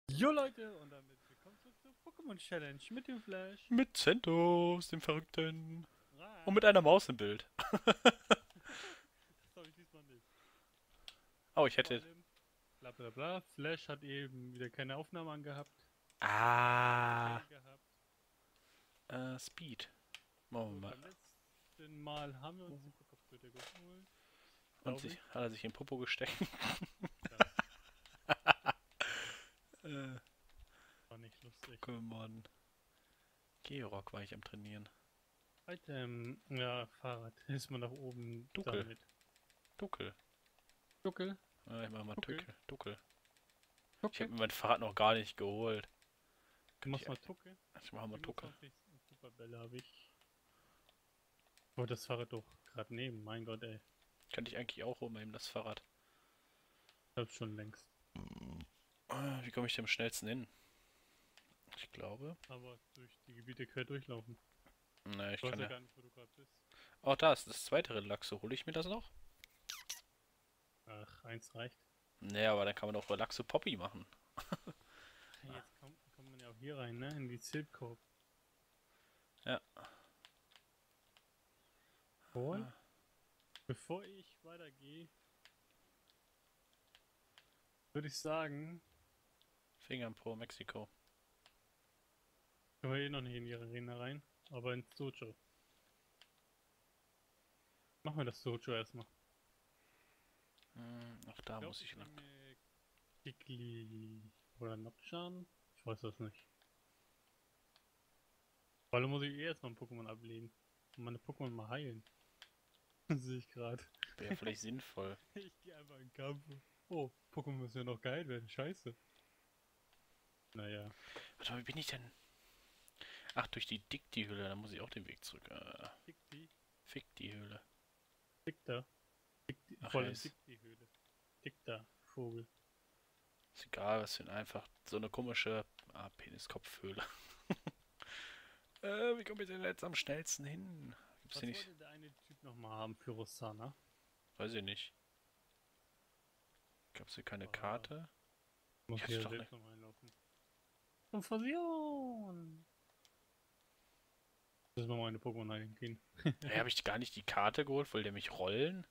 Jo Leute, und damit willkommen zurück zur Pokémon Challenge mit dem Flash. Mit Centos, dem Verrückten. Und mit Rein. einer Maus im Bild. Das habe ich diesmal nicht. Oh, ich Vor hätte. allem, bla bla bla, Flash hat eben wieder keine Aufnahme angehabt. Ah. Fail gehabt. Speed. Machen So, wir mal. beim letzten Mal haben wir uns die Pokéblöcke geholt. Und Glaube ich. hat er sich in den Popo gesteckt. Das äh, war nicht lustig. Pokémon. Georock war ich am Trainieren. Item, ja, Fahrrad. Ist man nach oben Duckel. damit. Duckel. Duckel, Ich mach mal Duckel, Tückel. Duckel. Ich habe Duckel. mir mein Fahrrad noch gar nicht geholt. Du Könnte machst ich mal eigentlich. Tucke. Ich mach mal Tuckel. 27 Superbälle habe ich. Oh, das Fahrrad doch gerade neben. Mein Gott, ey. Könnte ich eigentlich auch holen, eben das Fahrrad. Hab schon längst. Wie komme ich denn am schnellsten hin? Ich glaube. Aber durch die Gebiete quer durchlaufen. Na, ich Ich weiß kann ja ja. gar nicht, wo du gerade bist. Oh, da ist das zweite Relaxo. Hole ich mir das noch? Ach, eins reicht. Naja, aber dann kann man auch Relaxo Poppy machen. Hey, jetzt kommt man ja auch hier rein, ne? In die Silpcorp. Ja. Und bevor ich weitergehe, würde ich sagen, Fingern Pro Mexiko. können wir eh noch nicht in die Arena rein, aber ins Dojo. Machen wir das Dojo erstmal. Auch da Ich glaube, muss ich ich lang. nehme mir Kikli oder Nocturne. Ich weiß das nicht. Weil dann muss ich eh erstmal ein Pokémon ablegen. Und meine Pokémon mal heilen. Sehe ich gerade. Wäre vielleicht sinnvoll. Ich gehe einfach in den Kampf. Oh, Pokémon müssen ja noch geheilt werden. Scheiße. Naja. Warte mal, wie bin ich denn? Ach, durch die Dick-Die-Höhle, da muss ich auch den Weg zurück. Dick die. Fick die Höhle. Dick da. Ach, Vor ja, allem ist, dick die Höhle. Dick da. Vogel. ist egal, was für einfach so eine komische Peniskopfhöhle. Wie komme ich denn jetzt am schnellsten hin? Gibt's hier Was nicht? wollte der eine Typ nochmal haben für Rossana? Weiß ich nicht. Gab's hier keine Karte? Muss Ich ich hatte ja doch eine. selbst nochmal einlaufen. Konfusion! Müssen wir mal eine Pokémon eingehen. Hey, habe ich gar nicht die Karte geholt? Wollt ihr mich rollen?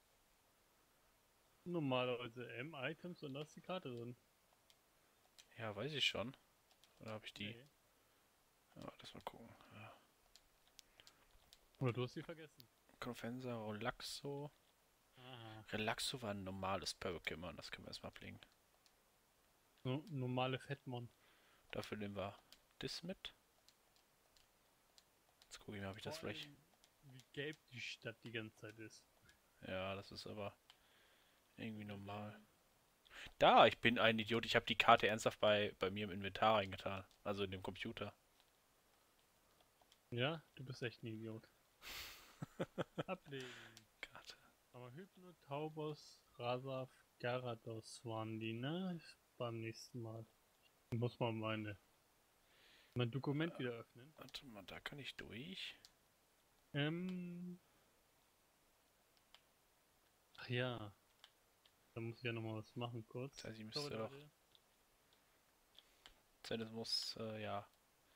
Normalerweise M-Items und da ist die Karte drin. Ja, weiß ich schon. Oder habe ich die? Nee. Ja, lass mal gucken. Ja. Oder du hast sie vergessen. Confensa, Relaxo. Aha. Relaxo war ein normales Pokémon, das können wir erstmal ablegen. No normale Fettmon. Dafür nehmen wir das mit. Jetzt gucke ich mal, ob ich das Vor vielleicht. allem, wie gelb die Stadt die ganze Zeit ist. Ja, das ist aber irgendwie normal. Tüdüm. Da, ich bin ein Idiot. Ich habe die Karte ernsthaft bei mir im Inventar reingetan. Also in dem Computer. Ja, du bist echt ein Idiot. Ablegen. Karte. Aber Hypno, Taubos, Rasaf, Gyarados waren die, ne? Beim nächsten Mal. Ich muss mal mein Dokument wieder öffnen. Warte mal, da kann ich durch. Ähm. Ach ja. Da muss ich ja nochmal was machen Das kurz. heißt, ich Sorry, müsste doch. Leute. Das muss, ja.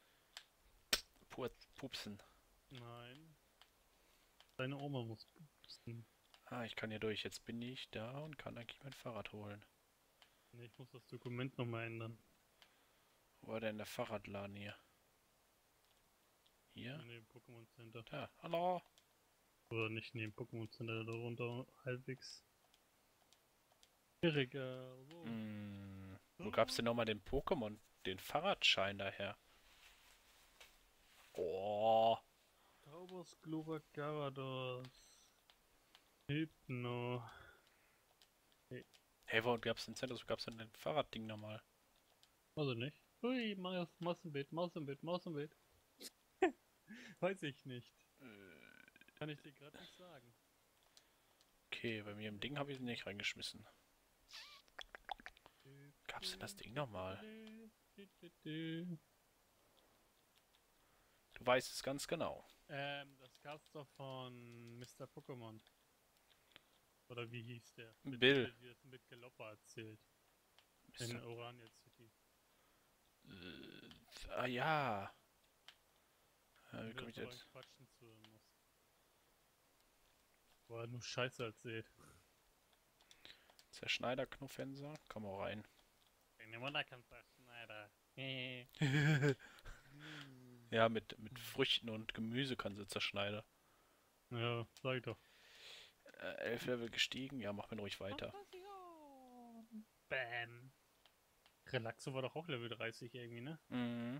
Pupsen. Nein. Deine Oma muss pupsen. Ah, ich kann hier durch. Jetzt bin ich da und kann eigentlich mein Fahrrad holen. Ne, ich muss das Dokument nochmal ändern. Wo war denn der Fahrradladen hier? Hier? In dem Pokémon Center. Da. Hallo. Oder nicht neben Pokémon Center, darunter halbwegs. Schwieriger. So. Wo gab's denn nochmal den Pokémon, den Fahrradschein daher? Oh. Taubos, Glurak, Gyarados. Hypno. Hey, Hey, wo gab's denn Centers? Wo gab's denn den Fahrradding nochmal? also nicht. Hui, Maus im Bild, Maus im Bild, Maus im Bild. Weiß ich nicht. Kann ich dir gerade nicht sagen. Okay, bei mir im Ding habe ich ihn nicht reingeschmissen. Gab's denn das Ding nochmal? Du weißt es ganz genau. Das gab's doch von Mr. Pokémon. Oder wie hieß der? Mit Bill. Bill, wie das mit Galoppa erzählt. In Mr. Orania City. Ah ja. Wie Wenn komme du ich so jetzt? Quatschen zuhören musst. Wo er nur Scheiße erzählt. Zerschneider-Knuffhänser? Komm mal rein. Deine Mutter kann Schneider. Ja, mit Früchten und Gemüse kann sie zerschneiden. Ja, sag ich doch. 11 Level gestiegen? Ja, mach mir ruhig weiter. Konfusion. Bam. Relaxo war doch auch Level 30 irgendwie, ne? Mhm.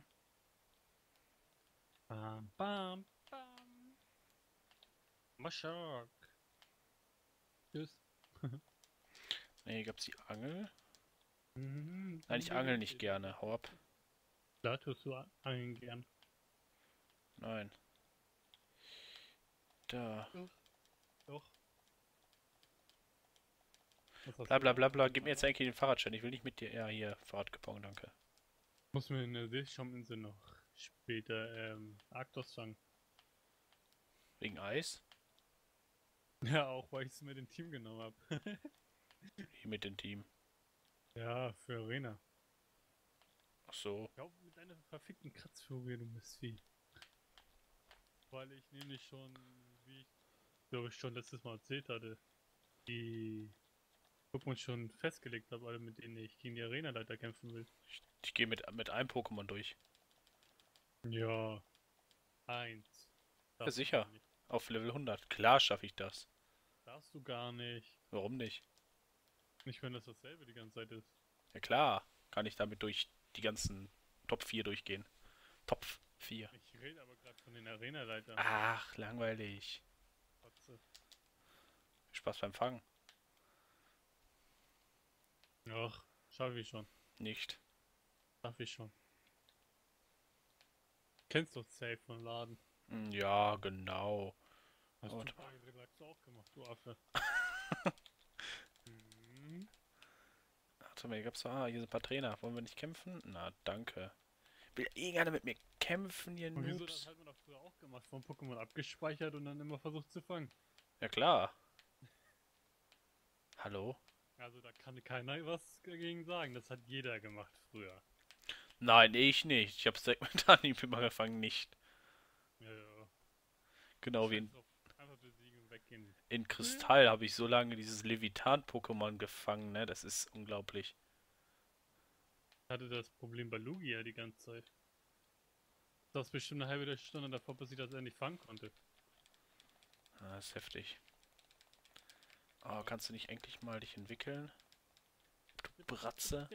Bam, bam, bam. Maschok. Tschüss. Nee, gab's die Angel? Mhm. Nein, ich angel nicht gerne. Hau ab. Da tust du angeln gern. Nein. Da. Doch, doch. Was hast Bla du bla da? bla bla. Gib mir jetzt Fahrrad? eigentlich den Fahrradschein. Ich will nicht mit dir. Ja, hier. Fahrradgepong, danke. Muss mir in der Seeschauminsel noch später Arktos fangen. Wegen Eis? Ja, auch weil ich es mit dem Team genommen habe. Hier mit dem Team. Ja, für Arena. Ach so. Ich glaube, mit deiner verfickten Kratzvogel, du Mistvieh. Weil ich nämlich schon, wie ich glaube ich schon letztes Mal erzählt hatte, die Pokémon schon festgelegt habe, alle mit denen ich gegen die Arenaleiter kämpfen will. Ich gehe mit einem Pokémon durch. Ja, eins. Ja, Darfst du gar sicher. nicht. Auf Level 100. Klar schaffe ich das. Darfst du gar nicht. Warum nicht? Nicht, wenn das dasselbe die ganze Zeit ist. Ja klar. Kann ich damit durch die ganzen Top 4 durchgehen. Top 4. Ich rede aber gerade von den Arenaleitern. Ach, langweilig. Kotze. Spaß beim Fangen. Ach, schaffe ich schon. Nicht. Schaffe ich schon. Kennst doch Safe von Laden. Ja, genau. Hast Und du bei Relax auch gemacht, du Affe. Mhm. warte mal, hier gab's hier sind ein paar Trainer. Wollen wir nicht kämpfen? Na, danke. Will irgendeiner mit mir kämpfen, ihr Und wieso, das Noobs? hat man doch früher auch gemacht, von Pokémon abgespeichert und dann immer versucht zu fangen. Ja klar. Hallo? Also da kann keiner was dagegen sagen, das hat jeder gemacht früher. Nein, ich nicht. Ich hab's direkt mit Anhieb gefangen, nicht. Ja, ja. Genau wie Scheiß drauf, einfach besiegen und weggehen. in Kristall habe ich so lange dieses Levitan-Pokémon gefangen, ne? Das ist unglaublich. Ich hatte das Problem bei Lugia die ganze Zeit. Das ist bestimmt eine halbe Stunde davor, bis ich das endlich fangen konnte. Ah, das ist heftig. Oh, kannst du nicht endlich mal dich entwickeln? Du Bratze.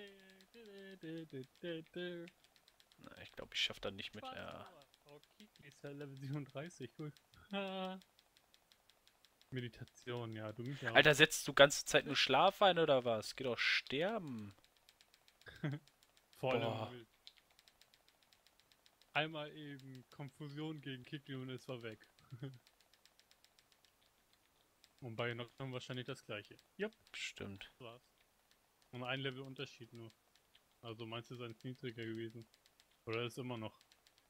Na, ich glaube, ich schaffe dann nicht mit. Ja. Okay, ist ja Level 37, cool. Meditation, ja, du mich ja auch. Alter, setzt du ganze Zeit nur Schlaf ein oder was? Geh doch sterben. Voll Boah. wild. Einmal eben Konfusion gegen Kikli und es war weg. Und bei Nocturne wahrscheinlich das gleiche. Jupp, Stimmt. das war's. Und ein Level Unterschied nur. Also meinst du, ist niedriger gewesen? Oder ist immer noch?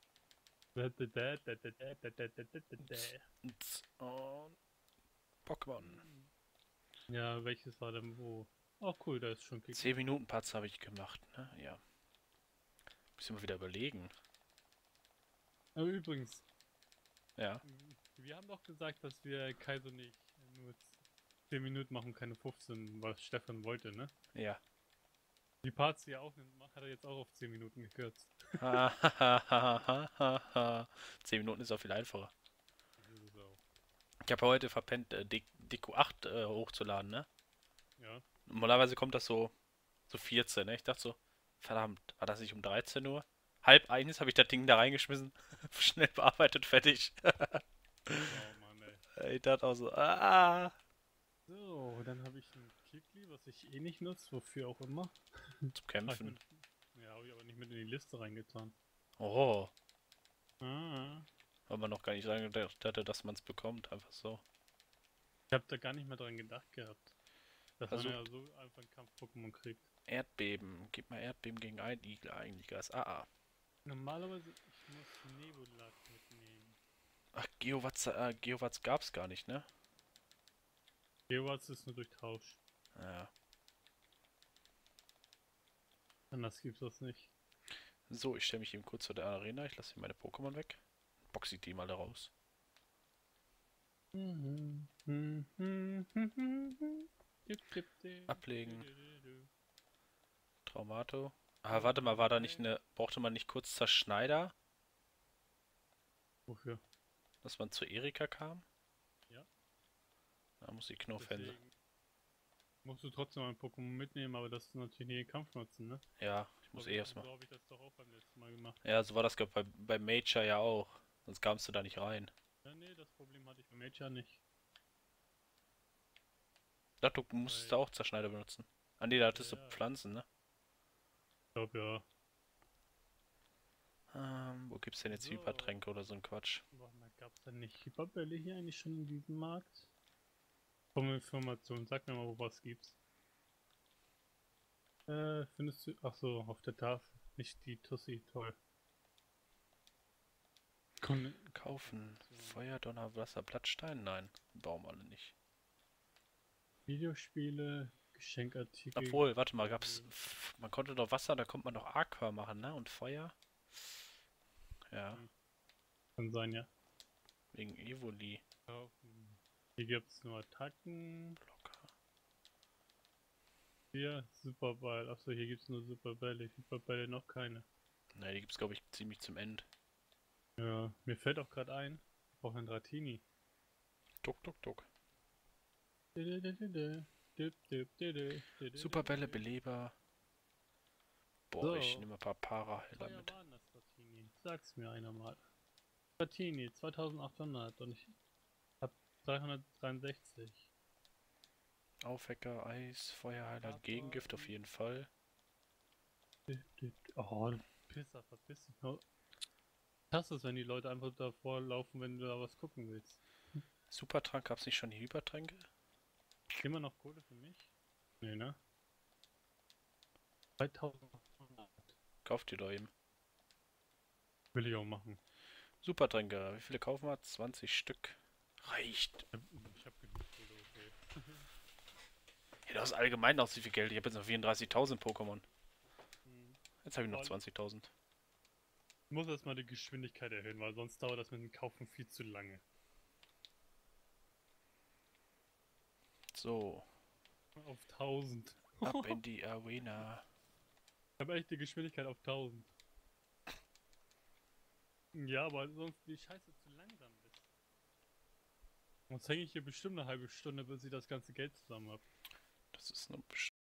Und Pokémon. Ja, welches war denn wo? Oh cool, da ist schon Kikli. 10 Minuten Patz habe ich gemacht, ne? Ja. Müssen wir wieder überlegen. Aber übrigens, Ja. wir haben doch gesagt, dass wir Kaiser nicht nur 10 Minuten machen, keine 15, was Stefan wollte, ne? Ja. Die Parts, die er aufnimmt, hat er jetzt auch auf 10 Minuten gekürzt. 10 Minuten ist auch viel einfacher. Das ist es auch. Ich habe heute verpennt, Deku 8 hochzuladen, ne? Ja. Normalerweise kommt das so 14, ne? Ich dachte so, verdammt, war das nicht um 13 Uhr? Halb eins habe ich das Ding da reingeschmissen, schnell bearbeitet, fertig. Oh Mann, ey. Ich dachte auch so, ah, So, dann habe ich ein Kikli, was ich eh nicht nutze, wofür auch immer. zum Hab ich Kämpfen. mit, ja, habe ich aber nicht mit in die Liste reingetan. Oh, Ah. weil man noch gar nicht dran gedacht hatte, dass man es bekommt, einfach so. Ich habe da gar nicht mehr dran gedacht gehabt. Dass man Versucht. ja so einfach einen Kampf-Pokémon kriegt. Erdbeben, gib mal Erdbeben gegen einen Igel eigentlich, Gas. Normalerweise, ich muss Nebulat mitnehmen. Ach, Geowatts gab's gar nicht, ne? Geowatz ist nur durch Tausch. Ja. Anders gibt's das nicht. So, ich stelle mich eben kurz zu der Arena. Ich lasse hier meine Pokémon weg. Boxe die mal da raus. Ablegen. Traumato. Ah, warte mal, war da nicht eine. Brauchte man nicht kurz Zerschneider, Wofür? dass man zu Erika kam? Ja. Da muss die Knurfhänse. Deswegen musst du trotzdem ein Pokémon mitnehmen, aber das ist natürlich nie den Kampf nutzen, ne? Ja, ich muss eh erstmal. So habe ich das doch auch beim letzten Mal gemacht. Ja, so war das glaub, bei Major ja auch. Sonst kamst du da nicht rein. Ja, nee, das Problem hatte ich beim Major nicht. Ich dachte, du musstest da auch Zerschneider benutzen. Ah ne, da hattest du Ja, Pflanzen, ne? ich glaube ja. Wo gibt's denn jetzt So. Hypertränke oder so ein Quatsch? Warte mal, gab es da nicht Hyperbälle hier eigentlich schon in diesem Markt? Komm, Information, sag mir mal, wo was gibt's. Findest du. Ach so, auf der Tafel. Nicht die Tussi, toll. Komm, Kaufen. Feuer, Donner, Wasser, Blattstein? Nein. Baum alle nicht. Videospiele, Geschenkartikel. Obwohl, warte mal, gab's. Man konnte doch Wasser, da konnte man doch Aqua machen, ne? Und Feuer? Ja, Kann sein, ja. wegen Evoli. Kaufen. Hier gibt's nur Attacken. Blocker. Hier, Superball. Achso, hier gibt's nur Superbälle. Hyperbälle noch keine. Ne, die gibt's, glaube ich, ziemlich zum End. Ja, mir fällt auch gerade ein, ich brauche einen Dratini. Duck, duck, duck. Superbälle, Beleber. Boah, So. ich nehme ein paar Paraheiler Teuer mit. waren das Dratini? Sag's mir einer mal. Dratini, 2800 und ich hab 363. Aufwecker, Eis, Feuerheiler, Gegengift auf jeden Fall. Oh, du Pisser, verpiss dich. Ich hasse es, wenn die Leute einfach davor laufen, wenn du da was gucken willst. Supertrank, gab's nicht schon die Hypertränke? Immer noch Kohle für mich? Nee, ne? 2800. Kauft ihr doch eben. Will ich auch machen. Supertränke, wie viele kaufen wir? 20 Stück. Reicht. Ich hab genug Kohle, okay. Ja, du hast allgemein noch so viel Geld. Ich habe jetzt noch 34.000 Pokémon. Hm. Jetzt habe ich noch Vor allem- 20.000. Ich muss erstmal die Geschwindigkeit erhöhen, weil sonst dauert das mit dem Kaufen viel zu lange. So, Auf 1000. ab in die Arena. Ich habe echt die Geschwindigkeit auf 1000. Ja, aber sonst die Scheiße zu langsam ist. Sonst hänge ich hier bestimmt eine halbe Stunde, bis ich das ganze Geld zusammen habe. Das ist eine